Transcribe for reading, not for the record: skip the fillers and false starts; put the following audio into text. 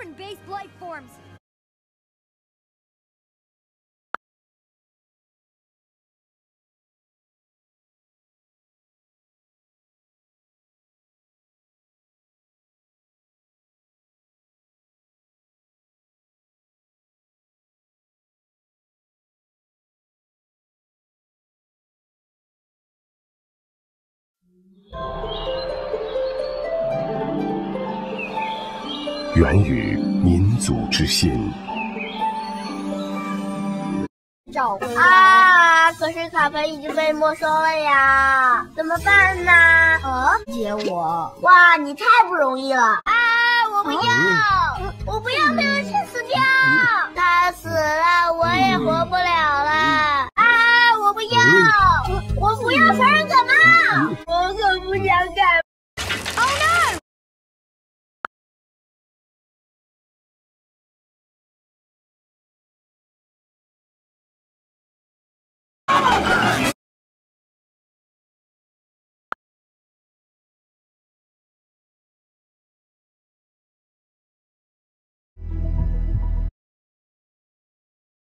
cavern-based life forms. 源于民族之心。 找啊！可是卡牌已经被没收了呀，怎么办呢？接我！哇，你太不容易了！啊！我不要！我不要被游戏死掉！他死了，我也活不了了！啊！我不要！我不要传人感冒！我可不想感